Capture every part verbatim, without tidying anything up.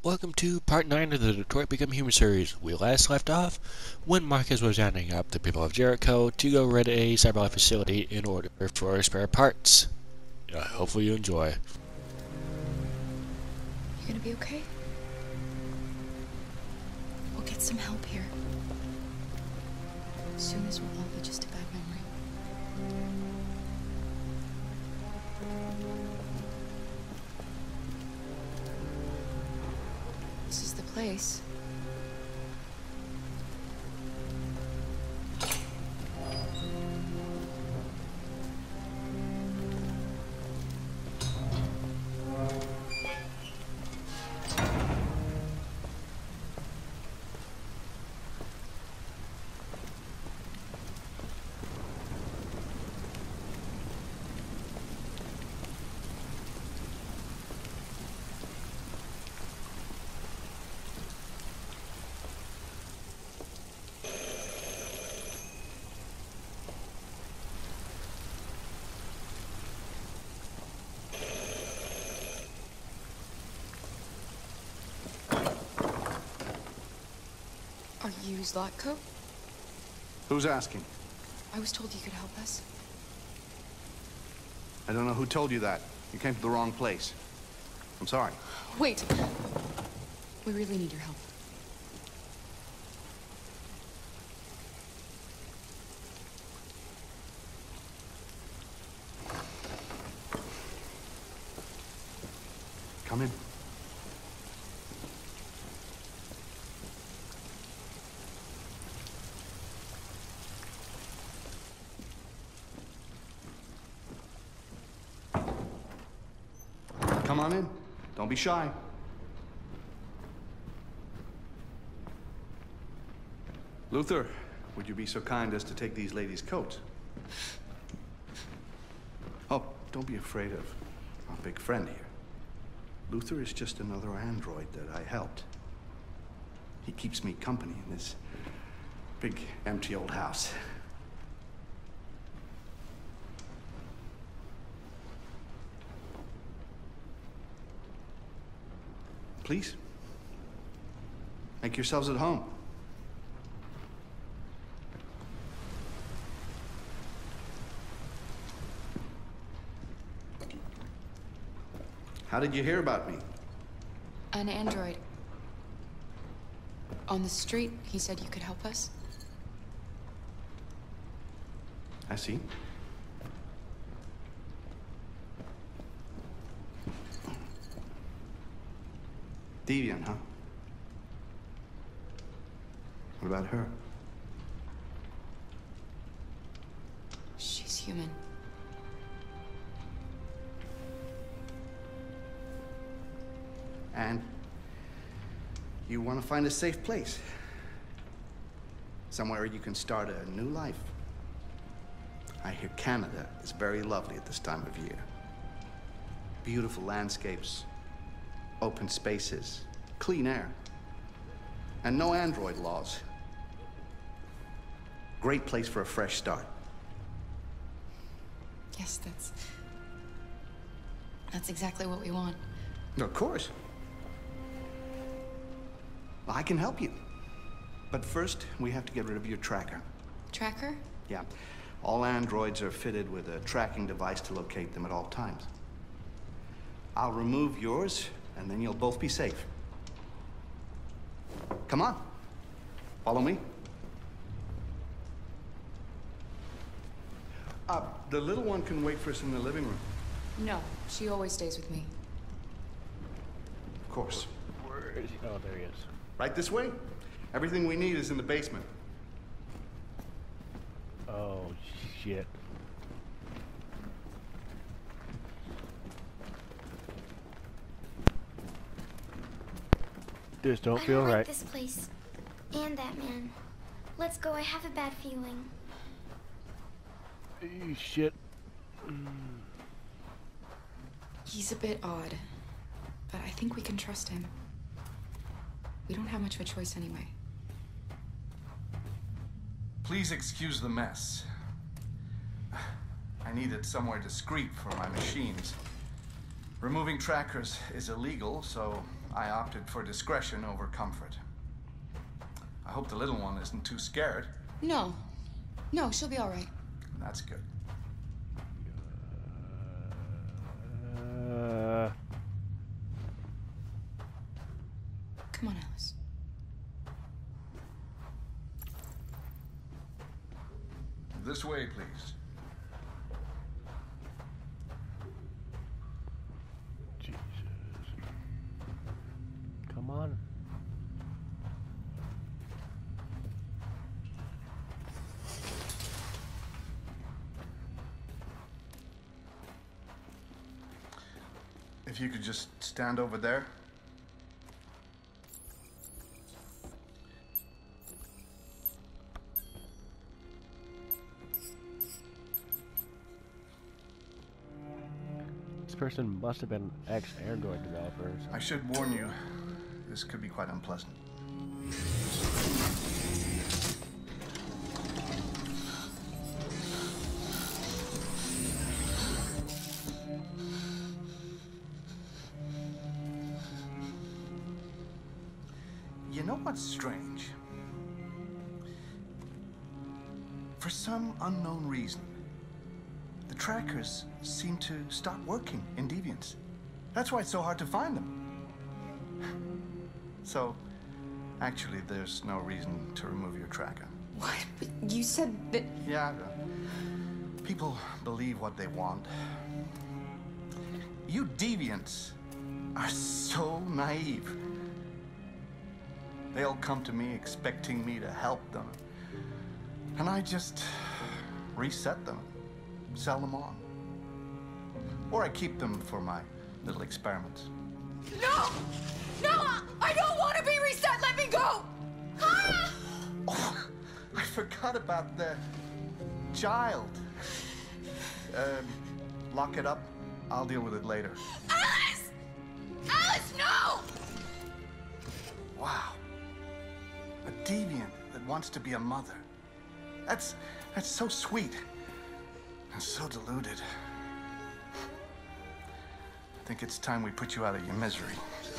Welcome to part nine of the Detroit Become Human series. We last left off when Marcus was rounding up the people of Jericho to go raid a cyberlife facility in order for spare parts. Uh, hopefully you enjoy. You gonna be okay? We'll get some help here. As soon as we'll all be just a bad memory. This is the place. Are you Zlatko? Who's asking? I was told you could help us. I don't know who told you that. You came to the wrong place. I'm sorry. Wait! We really need your help. Come in. Come on in. Don't be shy. Luther, would you be so kind as to take these ladies' coats? Oh, don't be afraid of our big friend here. Luther is just another android that I helped. He keeps me company in this big, empty old house. Please, make yourselves at home. How did you hear about me? An android. On the street, he said you could help us. I see. Deviant, huh? What about her? She's human. And you want to find a safe place. Somewhere you can start a new life. I hear Canada is very lovely at this time of year. Beautiful landscapes, open spaces, clean air, and no android laws. Great place for a fresh start. Yes, that's... That's exactly what we want. Of course. I can help you. But first, we have to get rid of your tracker. Tracker? Yeah. All androids are fitted with a tracking device to locate them at all times. I'll remove yours, and then you'll both be safe. Come on. Follow me. Uh, the little one can wait for us in the living room. No, she always stays with me. Of course. Where is he? Oh, there he is. Right this way. Everything we need is in the basement. Oh, shit. This don't I feel don't like right. this place. And that man. Let's go, I have a bad feeling. Eh, Shit. Mm. He's a bit odd, but I think we can trust him. We don't have much of a choice anyway. Please excuse the mess. I needed somewhere discreet for my machines. Removing trackers is illegal, so I opted for discretion over comfort. I hope the little one isn't too scared. No. No, she'll be all right. That's good. Uh, Come on, Alice. This way, please. Jesus. Come on. If you could just stand over there. This person must have been an ex-Android developer. or something. I should warn you, this could be quite unpleasant. You know what's strange? For some unknown reason, the trackers seem to stop working in Deviants. That's why it's so hard to find them. So, actually, there's no reason to remove your tracker. What? But you said that... Yeah, uh, people believe what they want. You Deviants are so naive. They'll come to me expecting me to help them. And I just reset them, sell them on. Or I keep them for my little experiments. No! No! I don't want to be reset! Let me go! Ah! Oh, I forgot about the child. Um, lock it up. I'll deal with it later. Alice! Alice, no! Wow. A deviant that wants to be a mother. That's that's so sweet. And so deluded. I think it's time we put you out of your misery.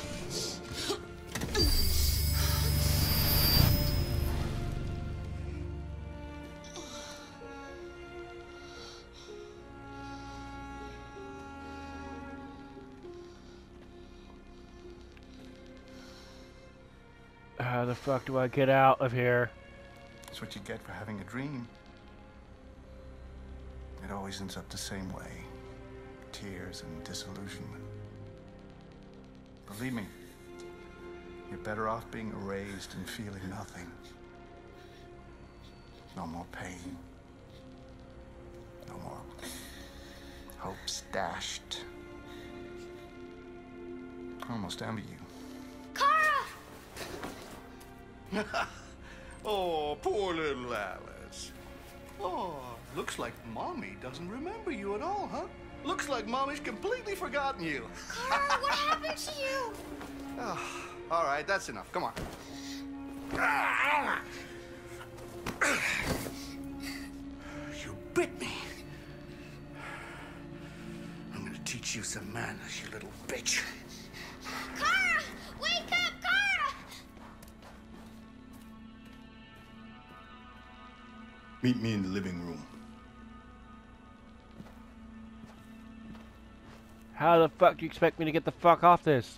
How the fuck do I get out of here? That's what you get for having a dream. It always ends up the same way. Tears and disillusionment. Believe me, you're better off being erased and feeling nothing. No more pain. No more hopes dashed. I almost envy you. Kara! Oh, poor little Alice. Oh, looks like Mommy doesn't remember you at all, huh? Looks like Mommy's completely forgotten you. Kara, what happened to you? Oh, all right, that's enough. Come on. You bit me. I'm gonna teach you some manners, you little bitch. Kara! Wake up, Kara! Meet me in the living room. How the fuck do you expect me to get the fuck off this?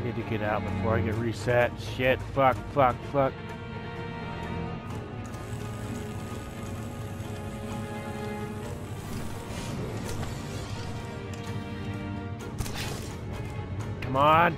need to get out before I get reset. Shit, fuck, fuck, fuck. Come on.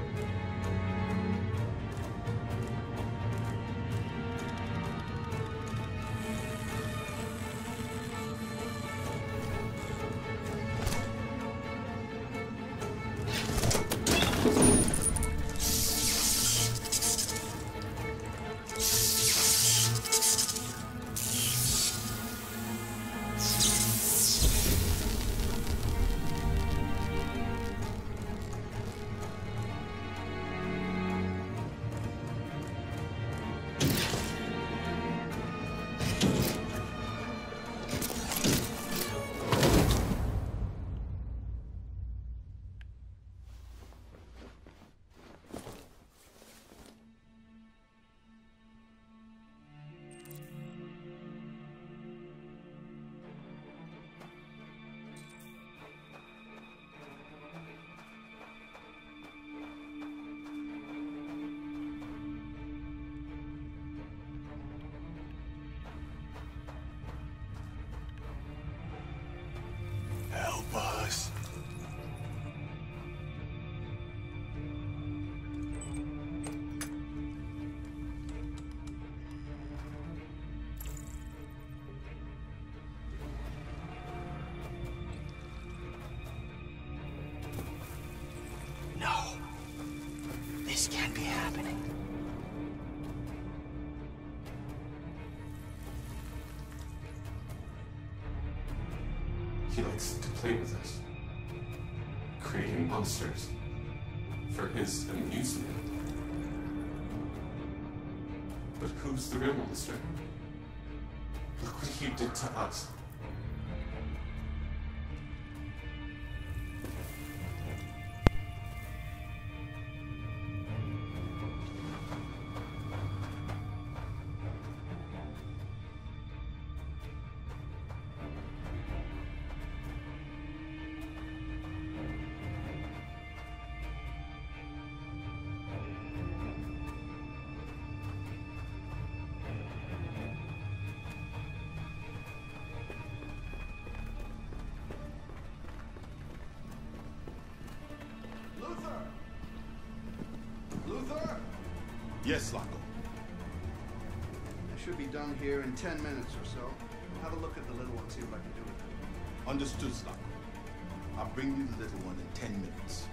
Help us. No. This can't be happening. He likes to play with us, creating monsters for his amusement. But who's the real monster? Look what he did to us. Luther! Luther? Yes, Locko. I should be done here in ten minutes or so. Have a look at the little one, see what I can do with it. Understood, Locko. I'll bring you the little one in ten minutes.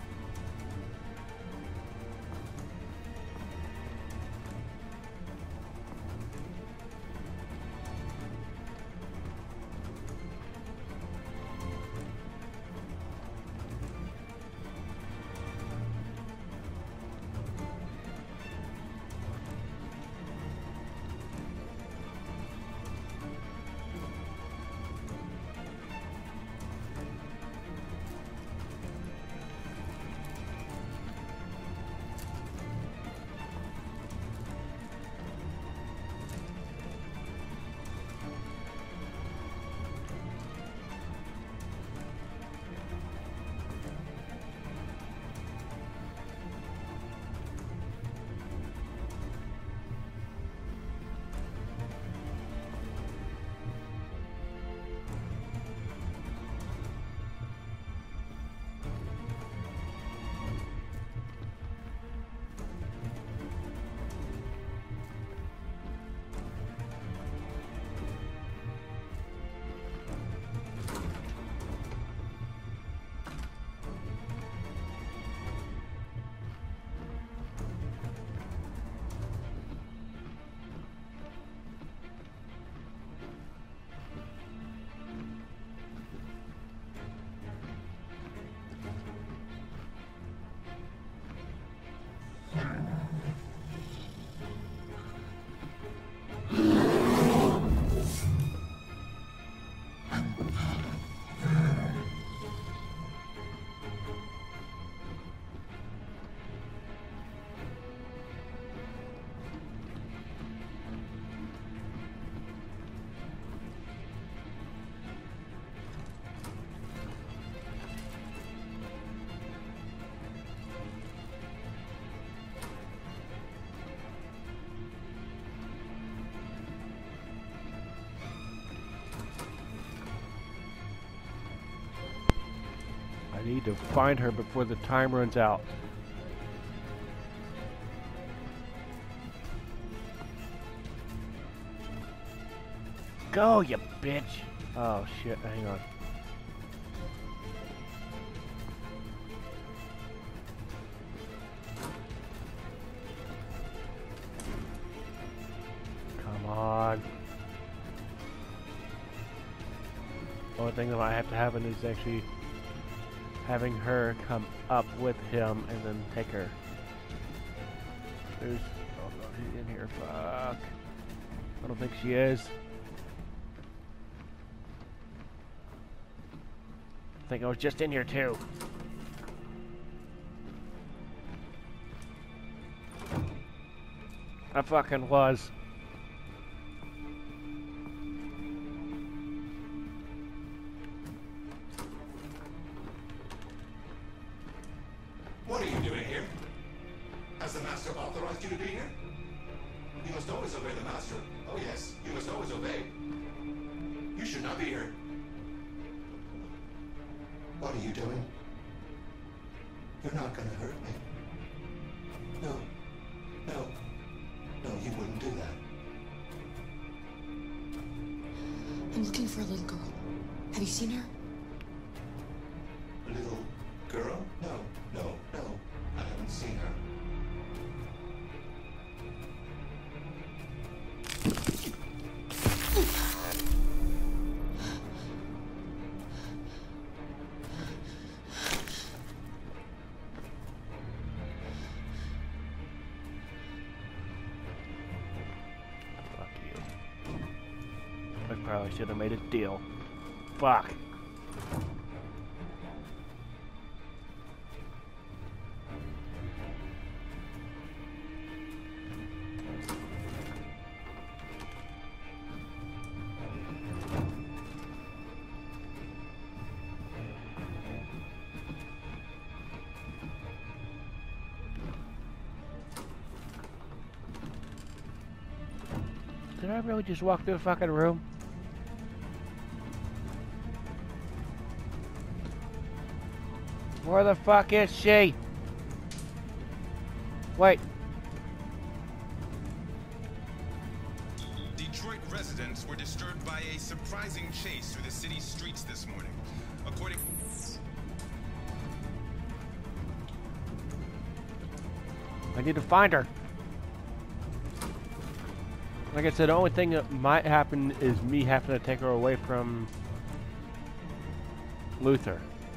need to find her before the time runs out. Go, you bitch! Oh shit, hang on. Come on. The only thing that I have to happen is actually having her come up with him and then take her. There's... oh no, she's in here. Fuck. I don't think she is. I think I was just in here too. I fucking was. What are you doing here? Has the Master authorized you to be here? You must always obey the Master. Oh yes, you must always obey. You should not be here. What are you doing? You're not gonna hurt me. No. No. No, you wouldn't do that. I'm looking for a little girl. Have you seen her? A little girl? No, no, no. I haven't seen her. Probably should have made a deal. Fuck. Did I really just walk through a fucking room? Where the fuck is she? Wait. Detroit residents were disturbed by a surprising chase through the city's streets this morning. According... I need to find her. Like I said, the only thing that might happen is me having to take her away from Luther.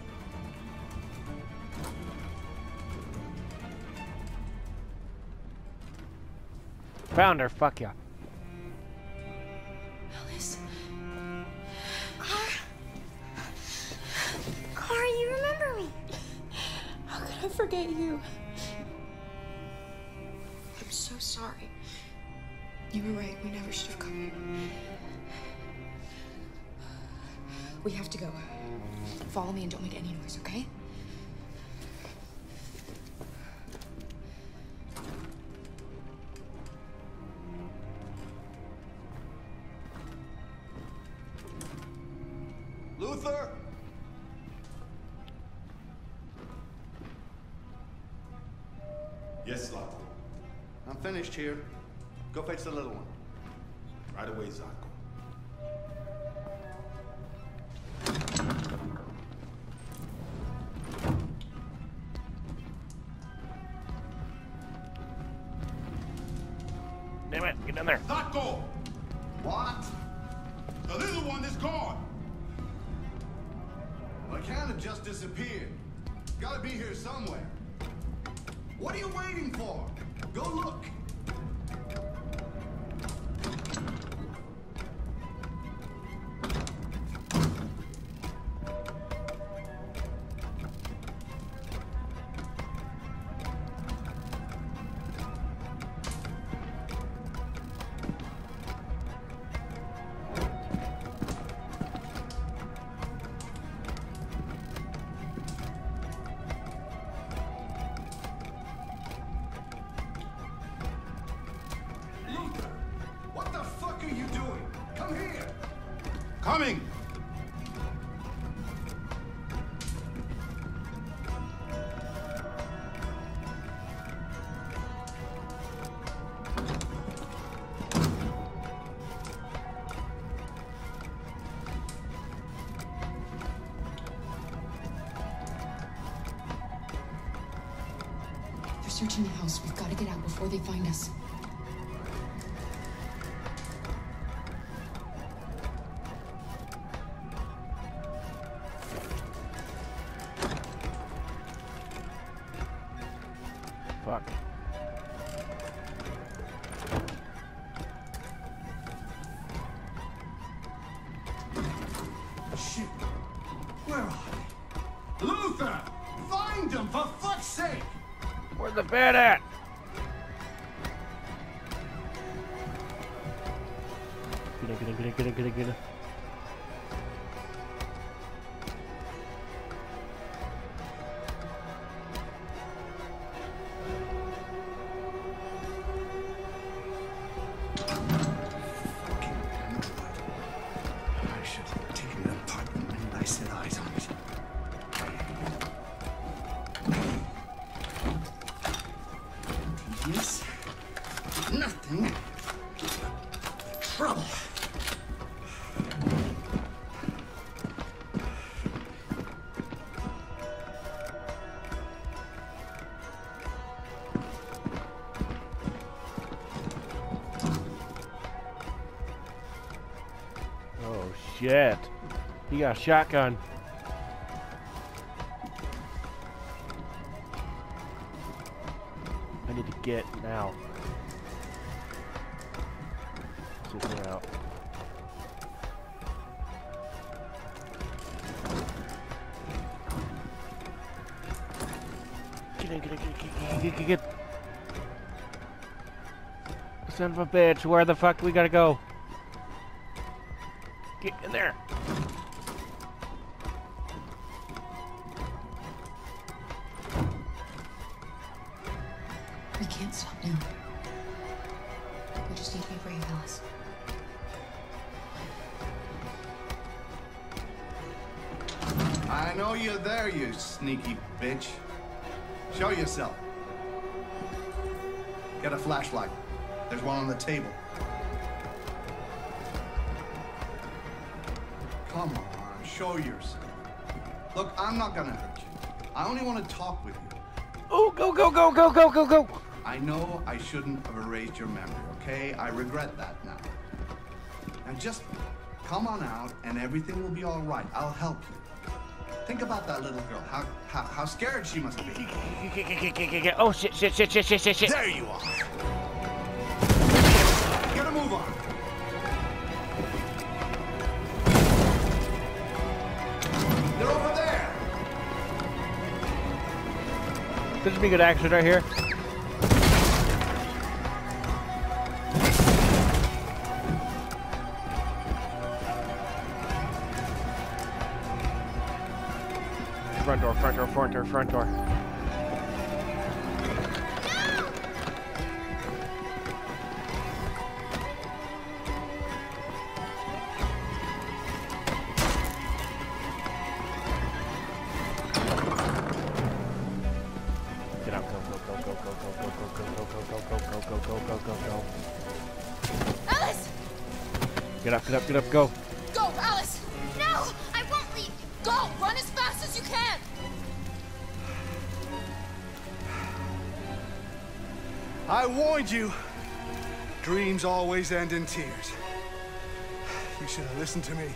Found her, fuck ya. Alice. Car? Car, you remember me? How could I forget you? I'm so sorry. You were right. We never should have come. We have to go. Follow me and don't make any noise, okay? Luther? Yes, Zlatko. I'm finished here. Go fetch the little one. Right away, Zlatko. Damn it, get in there. Zlatko! What? The little one is gone! Well, it can't have just disappeared. Gotta be here somewhere. What are you waiting for? Go look. Coming! searching the house. We've got to get out before they find us. Fuck. Shit. Where are they? Luther! Find them, for fuck's sake! Where's the bed at? Get it, get it, get it, get it, get it, get it. I should have taken it apart the minute I set eyes on it. Yes. Nothing. Trouble. Oh shit. He got a shotgun. I need to get now. Sit me out. Get in, get in, get in, get in, get in, get in. Son of a bitch, where the fuck we gotta go? Get in there. We can't stop now. We just need to be brave, Alice. I know you're there, you sneaky bitch. Show yourself. Get a flashlight. There's one on the table. Come on, show yourself. Look, I'm not gonna hurt you. I only want to talk with you. Oh, go, go, go, go, go, go, go. I know I shouldn't have erased your memory, okay? I regret that now. Now just come on out and everything will be all right. I'll help you. Think about that little girl, how, how, how scared she must be. Oh, shit, shit, shit, shit, shit, shit, shit. There you are. Get a move on. They're over there. This would be good action right here. Front door, front door, front door, front door. Get out, go, go, go, go, go, go, go, go, go, go, go, go, go, go, go, go, go. Alice! Get up, get up, get up, go. Go, Alice! No, I won't leave. Go! Run as fast as you can! I warned you. Dreams always end in tears. You should have listened to me.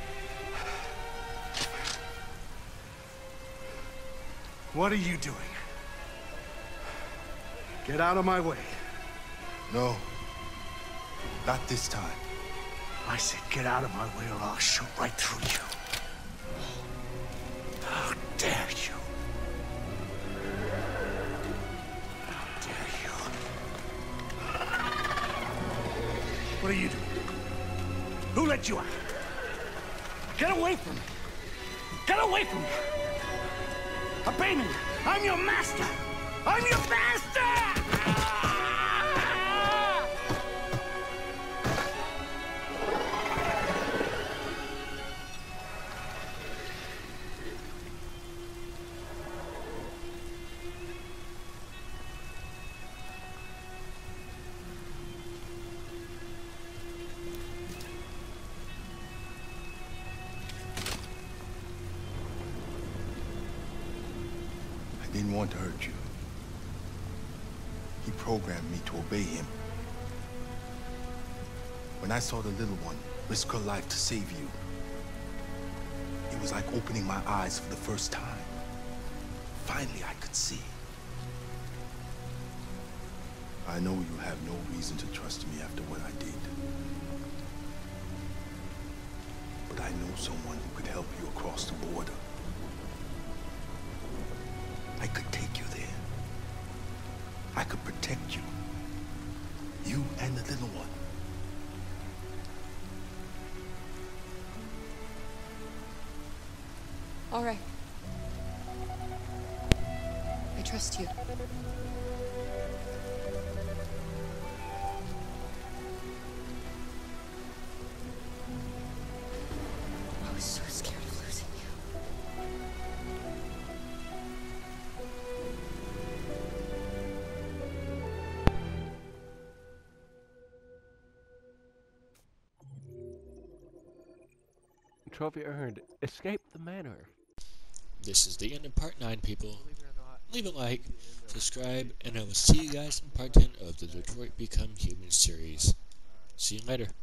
What are you doing? Get out of my way. No. Not this time. I said get out of my way or I'll shoot right through you. How dare you? How dare you? What are you doing? Who let you out? Get away from me! Get away from me! Obey me! I'm your master! I'm your master! I didn't want to hurt you. He programmed me to obey him. When I saw the little one risk her life to save you, it was like opening my eyes for the first time. Finally, I could see. I know you have no reason to trust me after what I did. But I know someone who could help you across the border. I could take you there. I could protect you. You and the little one. All right. I trust you. I was so scared of losing you. Trophy earned. Escape the manor. This is the end of part nine, people. Leave a like, subscribe, and I will see you guys in part ten of the Detroit Become Human series. See you later.